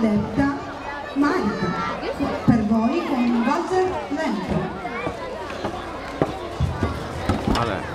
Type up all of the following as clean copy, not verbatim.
adepta Marica, per voi con un valzer lento. Vale.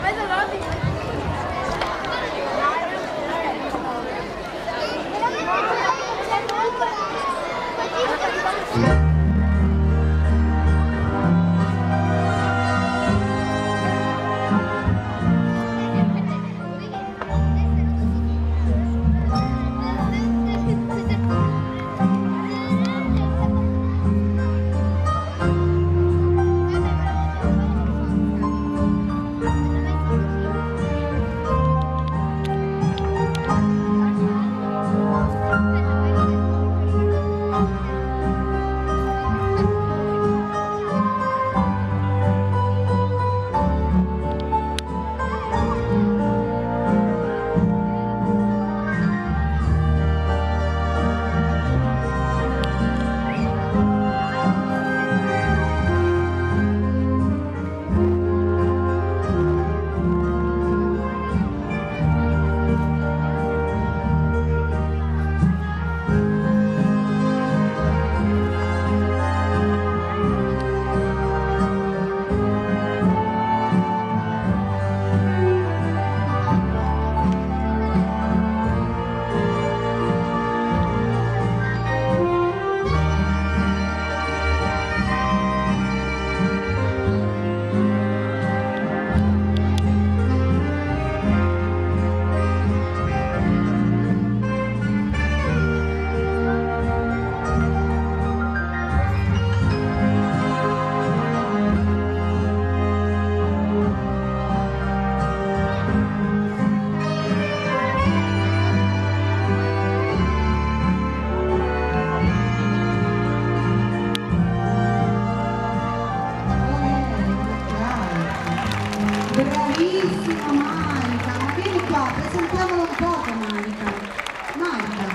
Bravissima Marica, ma vieni qua, presentiamola un poco Marica. Marica,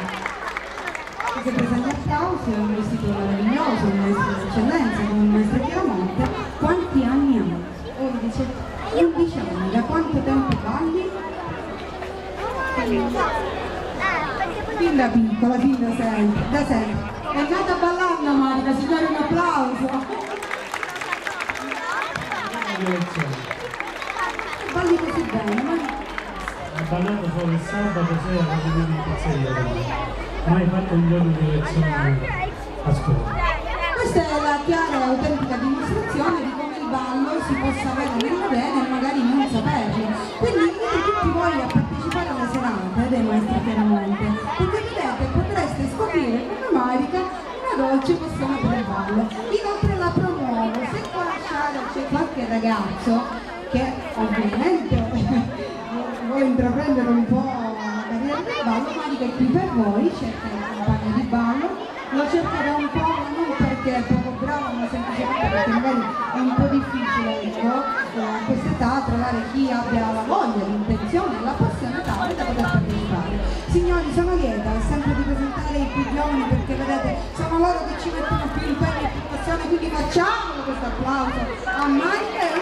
che presenta applausi, è un vestito meraviglioso, un maestro di eccellenza, come il maestro Chiaramonte. Quanti anni ha? 11 anni, da quanto tempo balli? Fin da piccola, fin da sempre, da sempre. È nata ballando Marica, si dà un applauso. Balli così bene, ma... Ho ballato solo il sabato sera quando vivo in pizzeria, mai fatto un giorno di lezione a scuola. Questa è la chiara e autentica dimostrazione di come il ballo si possa avere nelle vene e magari non saperlo. Quindi invito tutti voi a partecipare alle serate dei maestri Chiaramonte, perché vedete, potreste scoprire come Marica una dolce passione per il ballo. Inoltre la promuovo, se qua a Sciara c'è qualche ragazzo che ovviamente vuole intraprendere un po' la carriera del ballo, Marica è qui per voi, cerca il compagno di ballo, lo cerca da un po', non perché è poco bravo, ma semplicemente perché magari è un po' difficile, ecco, a quest'età trovare chi abbia la voglia, l'intenzione e la passione tale da poter partecipare. Signori, sono lieta sempre di presentare i più giovani, perché vedete, sono loro che ci mettono più impegno e più passione, quindi facciamolo questo applauso a Marica e